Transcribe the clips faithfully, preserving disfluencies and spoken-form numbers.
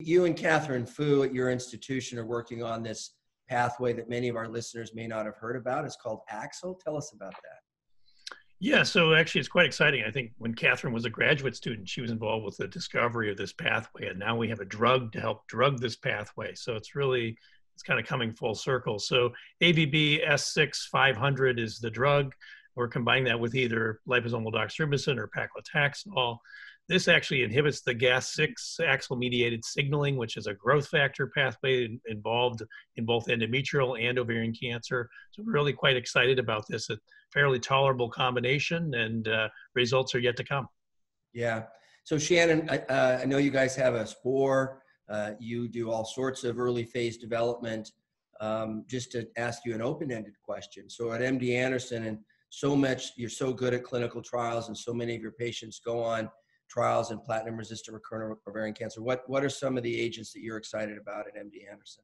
you and Catherine Fu at your institution are working on this pathway that many of our listeners may not have heard about. It's called AXL. Tell us about that. Yeah, so actually it's quite exciting. I think when Catherine was a graduate student, she was involved with the discovery of this pathway, and now we have a drug to help drug this pathway. So it's really, it's kind of coming full circle. So A B B S six five hundred is the drug. We're combining that with either liposomal doxorubicin or paclitaxel. This actually inhibits the G A S six AXL-mediated signaling, which is a growth factor pathway involved in both endometrial and ovarian cancer. So we're really quite excited about this. A fairly tolerable combination, and uh, results are yet to come. Yeah. So Shannon, I, uh, I know you guys have a SPORE. Uh, you do all sorts of early phase development. Um, just to ask you an open-ended question. So at M D Anderson, and so much, you're so good at clinical trials, and so many of your patients go on trials in platinum-resistant recurrent ovarian cancer. What, what are some of the agents that you're excited about at M D Anderson?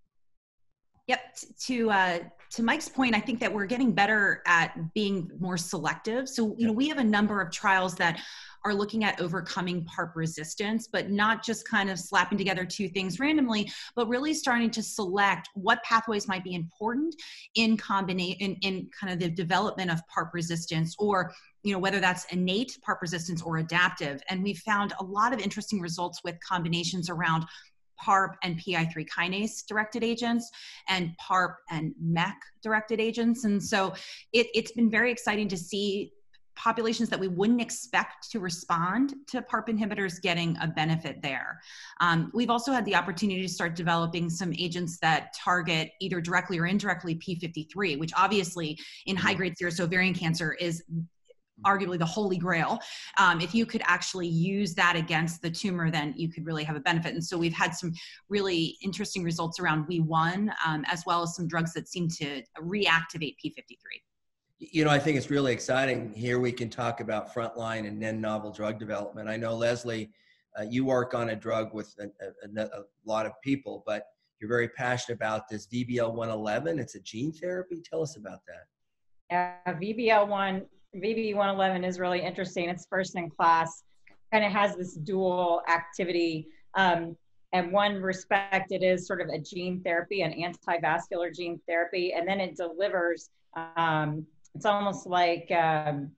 Yep. To uh, to Mike's point, I think that we're getting better at being more selective. So, you know, we have a number of trials that are looking at overcoming PARP resistance, but not just kind of slapping together two things randomly, but really starting to select what pathways might be important in combination, in, in kind of the development of PARP resistance, or, you know, whether that's innate PARP resistance or adaptive. And we've found a lot of interesting results with combinations around PARP and P I three kinase directed agents, and PARP and M E K directed agents. And so it, it's been very exciting to see populations that we wouldn't expect to respond to PARP inhibitors getting a benefit there. Um, we've also had the opportunity to start developing some agents that target either directly or indirectly P fifty-three, which obviously in high-grade serous ovarian cancer is arguably the holy grail. Um, if you could actually use that against the tumor, then you could really have a benefit. And so we've had some really interesting results around W E one, um, as well as some drugs that seem to reactivate P fifty-three. You know, I think it's really exciting. Here we can talk about frontline and then novel drug development. I know, Leslie, uh, you work on a drug with a, a, a lot of people, but you're very passionate about this V B L one eleven. It's a gene therapy. Tell us about that. Uh, V B L one, V B one eleven is really interesting. It's first in class, kind of has this dual activity. Um, in one respect, it is sort of a gene therapy, an anti-vascular gene therapy, and then it delivers, um, it's almost like, um,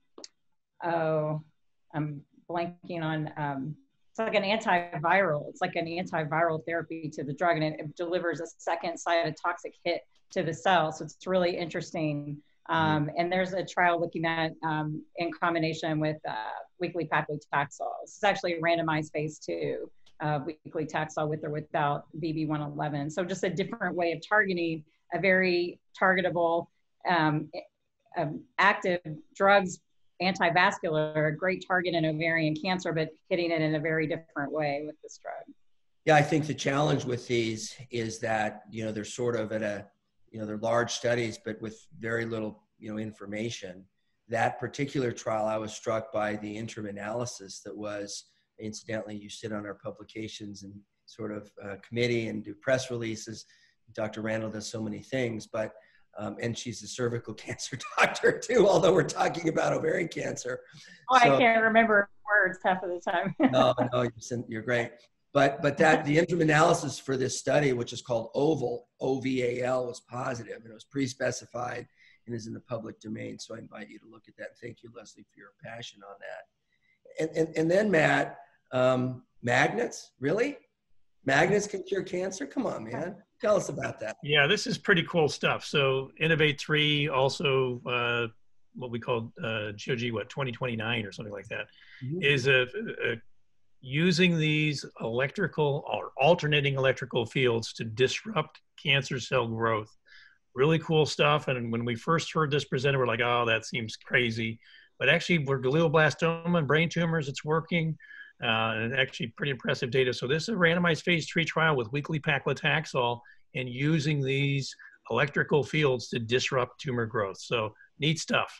oh, I'm blanking on, um, it's like an antiviral. It's like an antiviral therapy to the drug, and it, it delivers a second cytotoxic hit to the cell. So it's really interesting. Um, and there's a trial looking at um, in combination with uh, weekly paclitaxel. This is actually a randomized phase two, uh, weekly Taxol with or without V B one eleven. So just a different way of targeting a very targetable, um, um, active drugs, anti-vascular, a great target in ovarian cancer, but hitting it in a very different way with this drug. Yeah, I think the challenge with these is that, you know, they're sort of at a, you know, they're large studies, but with very little, you know, information. That particular trial, I was struck by the interim analysis that was, incidentally, you sit on our publications and sort of uh, committee and do press releases. Doctor Randall does so many things, but, um, and she's a cervical cancer doctor too, although we're talking about ovarian cancer. Oh, so, I can't remember words half of the time. no, no, you're, you're great. But, but that the interim analysis for this study, which is called OVAL, O V A L, was positive, and it was pre-specified and is in the public domain. So I invite you to look at that. Thank you, Leslie, for your passion on that. And, and, and then, Matt, um, magnets, really? Magnets can cure cancer? Come on, man. Tell us about that. Yeah, this is pretty cool stuff. So Innovate three, also uh, what we call uh, G O G, what, twenty twenty-nine or something like that, mm-hmm. is a, a using these electrical or alternating electrical fields to disrupt cancer cell growth. Really cool stuff. And when we first heard this presented, we're like, oh, that seems crazy. But actually, for glioblastoma and brain tumors, it's working. Uh, and actually pretty impressive data. So this is a randomized phase three trial with weekly paclitaxel and using these electrical fields to disrupt tumor growth. So neat stuff.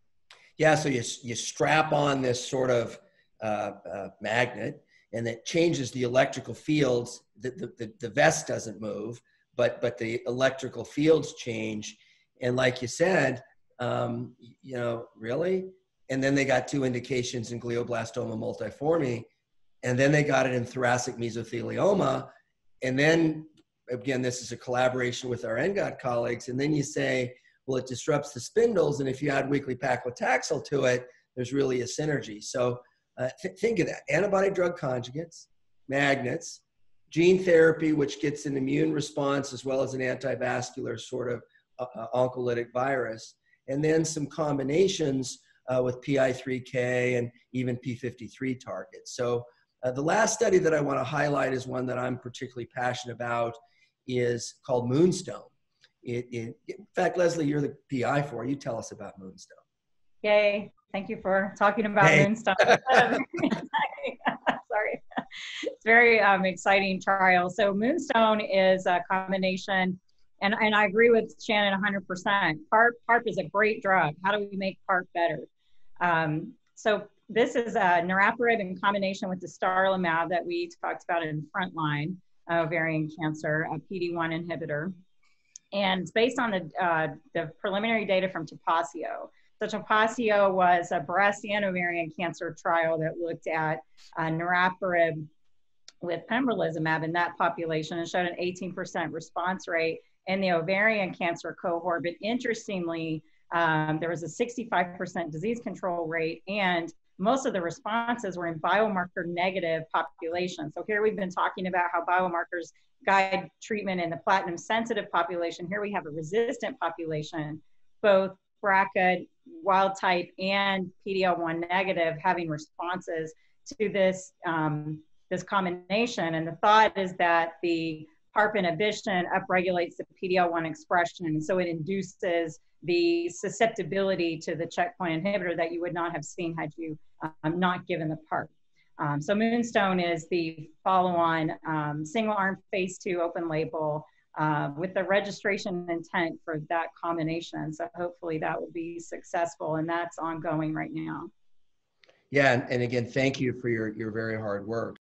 Yeah, so you, you strap on this sort of uh, uh, magnet, and it changes the electrical fields. The, the, the, the vest doesn't move, but, but the electrical fields change. And like you said, um, you know, really? And then they got two indications in glioblastoma multiforme. and then they got it in thoracic mesothelioma. And then, again, this is a collaboration with our N G O T colleagues. And then you say, well, it disrupts the spindles, and if you add weekly paclitaxel to it, there's really a synergy. So uh, th think of that. Antibody drug conjugates, magnets, gene therapy, which gets an immune response as well as an antivascular sort of uh, oncolytic virus, and then some combinations uh, with P I three K and even P fifty-three targets. So uh, the last study that I want to highlight is one that I'm particularly passionate about, is called Moonstone. It, it, in fact, Leslie, you're the P I for it. You tell us about Moonstone. Yay. Thank you for talking about hey. Moonstone. Sorry. It's very um, exciting trial. So Moonstone is a combination, and, and I agree with Shannon one hundred percent. PARP, PARP is a great drug. How do we make PARP better? Um, so this is a niraparib in combination with the dostarlimab that we talked about in frontline uh, ovarian cancer, a P D one inhibitor. And it's based on the, uh, the preliminary data from Topazio. So Topazio was a breast and ovarian cancer trial that looked at uh, niraparib with pembrolizumab in that population and showed an eighteen percent response rate in the ovarian cancer cohort. But interestingly, um, there was a sixty-five percent disease control rate, and most of the responses were in biomarker negative populations. So here we've been talking about how biomarkers guide treatment in the platinum sensitive population. Here we have a resistant population, both B R C A wild type and P D L one negative having responses to this, um, this combination. And the thought is that the PARP inhibition upregulates the P D L one expression, and so it induces the susceptibility to the checkpoint inhibitor that you would not have seen had you um, not given the PARP. Um, so Moonstone is the follow-on um, single-arm phase two open label uh, with the registration intent for that combination. So hopefully that will be successful, and that's ongoing right now. Yeah, and, and again, thank you for your, your very hard work.